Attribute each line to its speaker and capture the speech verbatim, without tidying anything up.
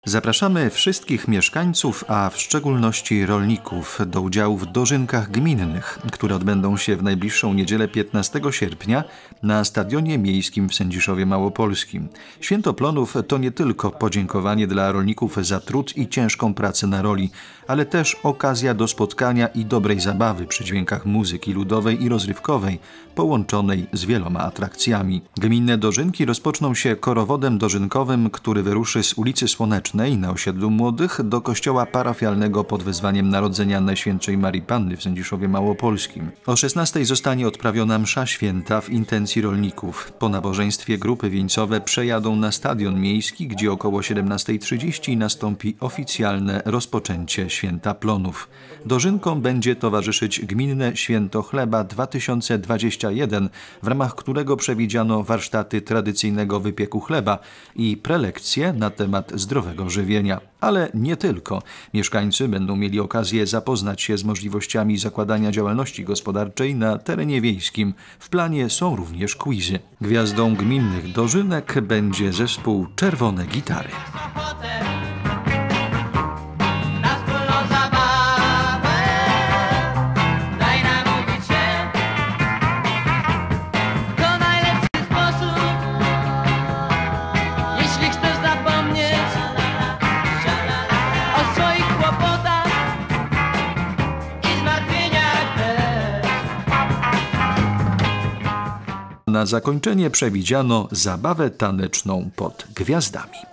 Speaker 1: Zapraszamy wszystkich mieszkańców, a w szczególności rolników, do udziału w dożynkach gminnych, które odbędą się w najbliższą niedzielę piętnastego sierpnia na Stadionie Miejskim w Sędziszowie Małopolskim. Święto Plonów to nie tylko podziękowanie dla rolników za trud i ciężką pracę na roli, ale też okazja do spotkania i dobrej zabawy przy dźwiękach muzyki ludowej i rozrywkowej, połączonej z wieloma atrakcjami. Gminne dożynki rozpoczną się korowodem dożynkowym, który wyruszy z ulicy Słonecznej na osiedlu Młodych do kościoła parafialnego pod wezwaniem Narodzenia Najświętszej Marii Panny w Sędziszowie Małopolskim. O szesnastej zostanie odprawiona msza święta w intencji rolników. Po nabożeństwie grupy wieńcowe przejadą na Stadion Miejski, gdzie około siedemnastej trzydzieści nastąpi oficjalne rozpoczęcie Święta Plonów. Dożynkom będzie towarzyszyć Gminne Święto Chleba dwa tysiące dwudziesty pierwszy, w ramach którego przewidziano warsztaty tradycyjnego wypieku chleba i prelekcje na temat zdrowego żywienia. Ale nie tylko. Mieszkańcy będą mieli okazję zapoznać się z możliwościami zakładania działalności gospodarczej na terenie wiejskim. W planie są również quizy. Gwiazdą gminnych dożynek będzie zespół Czerwone Gitary. Na zakończenie przewidziano zabawę taneczną pod gwiazdami.